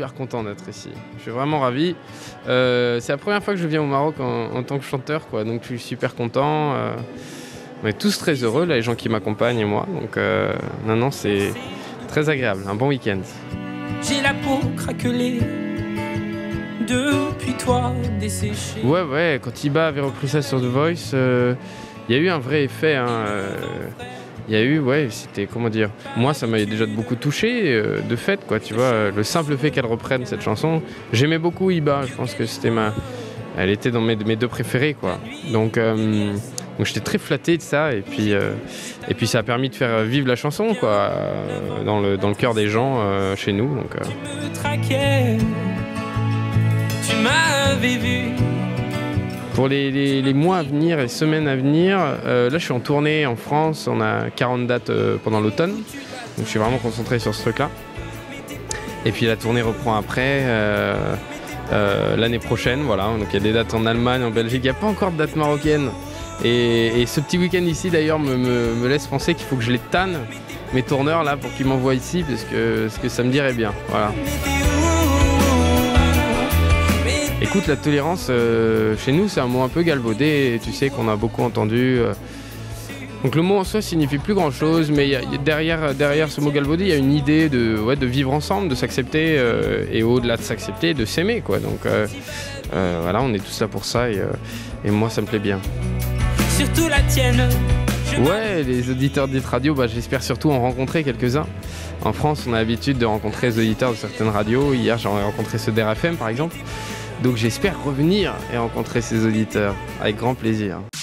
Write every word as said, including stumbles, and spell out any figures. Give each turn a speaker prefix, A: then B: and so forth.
A: super content d'être ici. Je suis vraiment ravi. Euh, c'est la première fois que je viens au Maroc en, en tant que chanteur, quoi. Donc je suis super content. Euh, on est tous très heureux, là, les gens qui m'accompagnent et moi. Donc euh, non, non, c'est très agréable. Un bon week-end.
B: J'ai la peau craquelée depuis toi desséchée.
A: Ouais, ouais, quand Iba avait repris ça sur The Voice, il euh, y a eu un vrai effet. Hein, euh, Il y a eu, ouais, c'était, comment dire, moi ça m'a déjà beaucoup touché, euh, de fait, quoi, tu vois, le simple fait qu'elle reprenne cette chanson. J'aimais beaucoup Iba, je pense que c'était ma... Elle était dans mes, mes deux préférés, quoi. Donc, euh, donc j'étais très flatté de ça, et puis, euh, et puis ça a permis de faire vivre la chanson, quoi, euh, dans, le, dans le cœur des gens, euh, chez nous. Donc, euh...
B: Tu me traquais, tu m'avais vu.
A: Pour les, les, les mois à venir, les semaines à venir, euh, là je suis en tournée en France, on a quarante dates euh, pendant l'automne, donc je suis vraiment concentré sur ce truc-là. Et puis la tournée reprend après, euh, euh, l'année prochaine, voilà, donc il y a des dates en Allemagne, en Belgique, il n'y a pas encore de dates marocaines. Et, et ce petit week-end ici d'ailleurs me, me, me laisse penser qu'il faut que je les tanne, mes tourneurs là, pour qu'ils m'envoient ici, parce que, parce que ça me dirait bien, voilà. Écoute, la tolérance, euh, chez nous, c'est un mot un peu galvaudé, tu sais qu'on a beaucoup entendu. Euh. Donc le mot en soi signifie plus grand-chose, mais y a, y a derrière, derrière ce mot galvaudé, il y a une idée de, ouais, de vivre ensemble, de s'accepter, euh, et au-delà de s'accepter, de s'aimer, quoi. Donc euh, euh, voilà, on est tous là pour ça, et, euh, et moi, ça me plaît bien.
B: Surtout la tienne.
A: Ouais, les auditeurs d'Hit Radio, bah, j'espère surtout en rencontrer quelques-uns. En France, on a l'habitude de rencontrer les auditeurs de certaines radios. Hier, j'en ai rencontré ceux d'R F M, par exemple. Donc j'espère revenir et rencontrer ces auditeurs avec grand plaisir.